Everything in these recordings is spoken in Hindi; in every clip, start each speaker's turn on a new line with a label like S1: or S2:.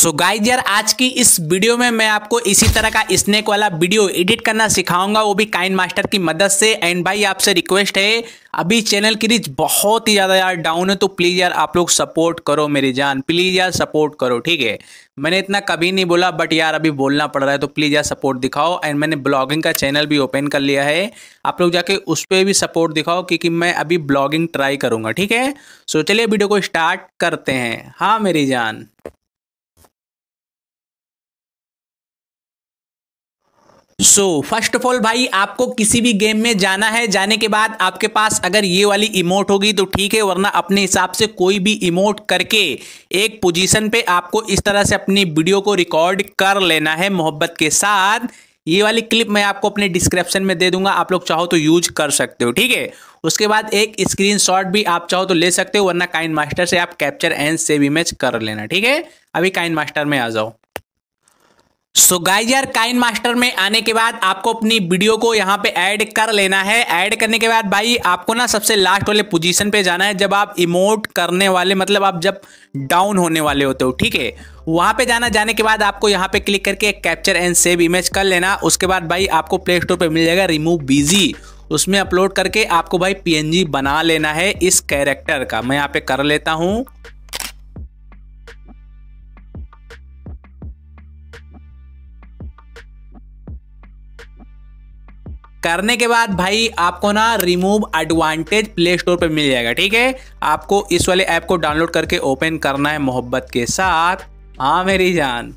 S1: सो गाइज यार, आज की इस वीडियो में मैं आपको इसी तरह का स्नेक वाला वीडियो एडिट करना सिखाऊंगा, वो भी काइनमास्टर की मदद से। एंड भाई आपसे रिक्वेस्ट है, अभी चैनल की रीच बहुत ही ज़्यादा यार डाउन है, तो प्लीज़ यार आप लोग सपोर्ट करो मेरी जान, प्लीज़ यार सपोर्ट करो, ठीक है। मैंने इतना कभी नहीं बोला, बट यार अभी बोलना पड़ रहा है, तो प्लीज़ यार सपोर्ट दिखाओ। एंड मैंने ब्लॉगिंग का चैनल भी ओपन कर लिया है, आप लोग जाके उस पर भी सपोर्ट दिखाओ, क्योंकि मैं अभी ब्लॉगिंग ट्राई करूँगा, ठीक है। सो चलिए वीडियो को स्टार्ट करते हैं। हाँ मेरी जान, फर्स्ट ऑफ ऑल भाई आपको किसी भी गेम में जाना है, जाने के बाद आपके पास अगर ये वाली इमोट होगी तो ठीक है, वरना अपने हिसाब से कोई भी इमोट करके एक पोजीशन पे आपको इस तरह से अपनी वीडियो को रिकॉर्ड कर लेना है मोहब्बत के साथ। ये वाली क्लिप मैं आपको अपने डिस्क्रिप्शन में दे दूंगा, आप लोग चाहो तो यूज कर सकते हो, ठीक है। उसके बाद एक स्क्रीनशॉट भी आप चाहो तो ले सकते हो, वरना काइनमास्टर से आप कैप्चर एंड सेव इमेज कर लेना, ठीक है। अभी काइनमास्टर में आ जाओ। सो गाइज यार, काइनमास्टर में आने के बाद आपको अपनी वीडियो को यहाँ पे ऐड कर लेना है। ऐड करने के बाद भाई आपको ना सबसे लास्ट वाले पोजीशन पे जाना है, जब आप इमोट करने वाले, मतलब आप जब डाउन होने वाले होते हो, ठीक है, वहां पे जाना। जाने के बाद आपको यहाँ पे क्लिक करके कैप्चर एंड सेव इमेज कर लेना। उसके बाद भाई आपको प्ले स्टोर पे मिल जाएगा रिमूव बीजी, उसमें अपलोड करके आपको भाई PNG बना लेना है इस कैरेक्टर का। मैं यहाँ पे कर लेता हूँ। करने के बाद भाई आपको ना रिमूव एडवांटेज प्ले स्टोर पे मिल जाएगा, ठीक है। आपको इस वाले ऐप को डाउनलोड करके ओपन करना है मोहब्बत के साथ। हाँ मेरी जान।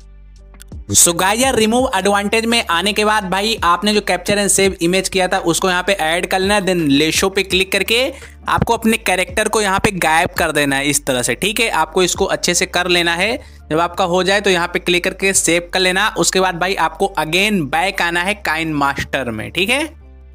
S1: सो गाइस यार, रिमूव एडवांटेज में आने के बाद भाई आपने जो कैप्चर एंड सेव इमेज किया था उसको यहाँ पे ऐड कर लेना है। देन लेशो पे क्लिक करके आपको अपने कैरेक्टर को यहाँ पे गायब कर देना है इस तरह से, ठीक है। आपको इसको अच्छे से कर लेना है। जब आपका हो जाए तो यहाँ पे क्लिक करके सेव कर लेना। उसके बाद भाई आपको अगेन बैक आना है काइनमास्टर में, ठीक है।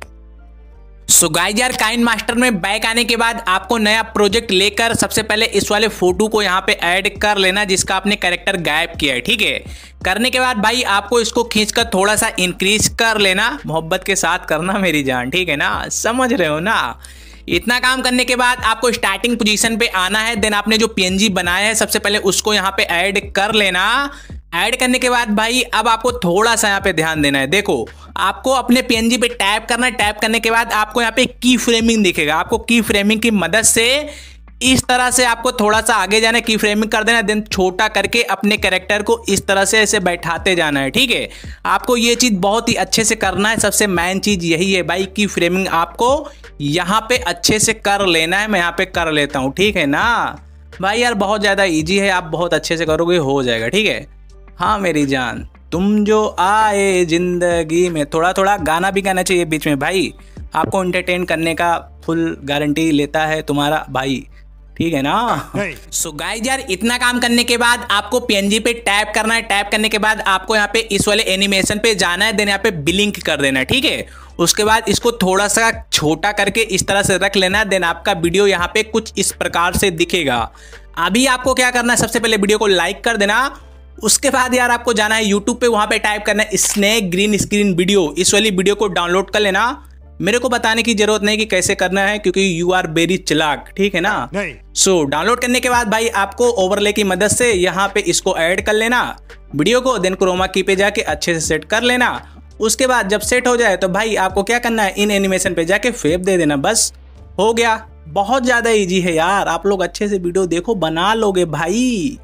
S1: सो गाइस यार, काइनमास्टर में बैक आने के बाद आपको नया प्रोजेक्ट लेकर सबसे पहले इस वाले फोटो को यहाँ पे ऐड कर लेना, जिसका आपने कैरेक्टर गायब किया है, ठीक है। करने के बाद भाई आपको इसको खींचकर थोड़ा सा इंक्रीज कर लेना, मोहब्बत के साथ करना मेरी जान, ठीक है ना, समझ रहे हो ना। इतना काम करने के बाद आपको स्टार्टिंग पोजीशन पे आना है। देन आपने जो PNG बनाया है सबसे पहले उसको यहाँ पे ऐड कर लेना। ऐड करने के बाद भाई अब आपको थोड़ा सा यहाँ पे ध्यान देना है। देखो, आपको अपने PNG पे टैप करना है। टैप करने के बाद आपको यहाँ पे की फ्रेमिंग दिखेगा। आपको की फ्रेमिंग की मदद से इस तरह से आपको थोड़ा सा आगे जाना है, की फ्रेमिंग कर देना। देन छोटा करके अपने कैरेक्टर को इस तरह से ऐसे बैठाते जाना है, ठीक है। आपको ये चीज़ बहुत ही अच्छे से करना है, सबसे मेन चीज़ यही है भाई, की फ्रेमिंग आपको यहाँ पे अच्छे से कर लेना है। मैं यहाँ पे कर लेता हूँ, ठीक है ना भाई। यार बहुत ज़्यादा ईजी है, आप बहुत अच्छे से करोगे, हो जाएगा, ठीक है। हाँ मेरी जान, तुम जो आए जिंदगी में, थोड़ा थोड़ा गाना भी गाना चाहिए बीच में भाई, आपको एंटरटेन करने का फुल गारंटी लेता है तुम्हारा भाई, ठीक है ना। सो गाइस यार, इतना काम करने के बाद आपको PNG पे टैप करना है। टैप करने के बाद आपको यहाँ पे इस वाले एनिमेशन पे जाना है। देन यहाँ पे ब्लिंक कर देना है, ठीक है। उसके बाद इसको थोड़ा सा छोटा करके इस तरह से रख लेना। देन आपका वीडियो यहाँ पे कुछ इस प्रकार से दिखेगा। अभी आपको क्या करना है, सबसे पहले वीडियो को लाइक कर देना। उसके बाद यार आपको जाना है YouTube पे, वहां पे टाइप करना है स्नेक ग्रीन स्क्रीन वीडियो। इस वाली वीडियो को डाउनलोड कर लेना। मेरे को बताने की जरूरत नहीं कि कैसे करना है, क्योंकि यू आर वेरी चालाक, ठीक है ना। सो डाउनलोड करने के बाद भाई आपको ओवरले की मदद से यहाँ पे इसको ऐड कर लेना वीडियो को। देन क्रोमा की पे जाके अच्छे से सेट कर लेना। उसके बाद जब सेट हो जाए तो भाई आपको क्या करना है, इन एनिमेशन पे जाके फेव दे देना, बस हो गया। बहुत ज्यादा ईजी है यार, आप लोग अच्छे से वीडियो देखो, बना लोगे भाई।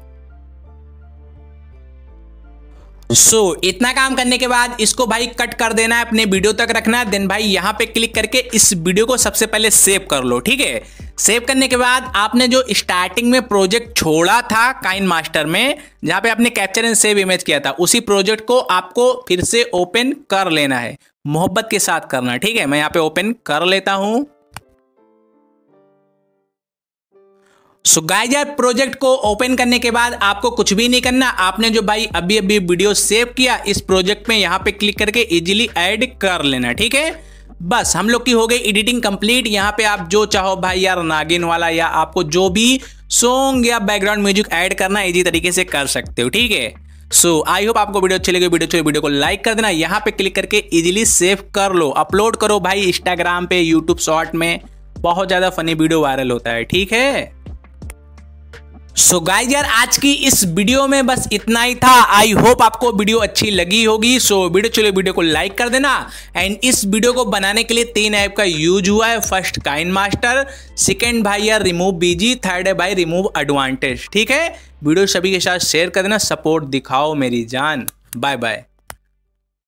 S1: इतना काम करने के बाद इसको भाई कट कर देना है, अपने वीडियो तक रखना है। देन भाई यहाँ पे क्लिक करके इस वीडियो को सबसे पहले सेव कर लो, ठीक है। सेव करने के बाद आपने जो स्टार्टिंग में प्रोजेक्ट छोड़ा था काइनमास्टर में, जहां पे आपने कैप्चर एंड सेव इमेज किया था, उसी प्रोजेक्ट को आपको फिर से ओपन कर लेना है, मोहब्बत के साथ करना है, ठीक है। मैं यहाँ पे ओपन कर लेता हूं। सो गाइस यार, प्रोजेक्ट को ओपन करने के बाद आपको कुछ भी नहीं करना। आपने जो भाई अभी अभी वीडियो सेव किया, इस प्रोजेक्ट में यहाँ पे क्लिक करके इजीली ऐड कर लेना, ठीक है। बस हम लोग की हो गई एडिटिंग कंप्लीट। यहाँ पे आप जो चाहो भाई यार, नागिन वाला या आपको जो भी सॉन्ग या बैकग्राउंड म्यूजिक ऐड करना इजी तरीके से कर सकते हो, ठीक है। सो आई होप आपको वीडियो अच्छी लगी। वीडियो को लाइक कर देना। यहाँ पे क्लिक करके इजीली सेव कर लो, अपलोड करो भाई इंस्टाग्राम पे, यूट्यूब शॉर्ट में। बहुत ज्यादा फनी वीडियो वायरल होता है, ठीक है। सो गाइस यार आज की इस वीडियो में बस इतना ही था। आई होप आपको वीडियो अच्छी लगी होगी। सो वीडियो को लाइक कर देना। एंड इस वीडियो को बनाने के लिए 3 ऐप का यूज हुआ है। फर्स्ट काइन मास्टर, सेकंड भाई यार रिमूव बीजी, थर्ड है भाई रिमूव एडवांटेज। ठीक है, वीडियो सभी के साथ शेयर कर देना, सपोर्ट दिखाओ मेरी जान। Bye bye.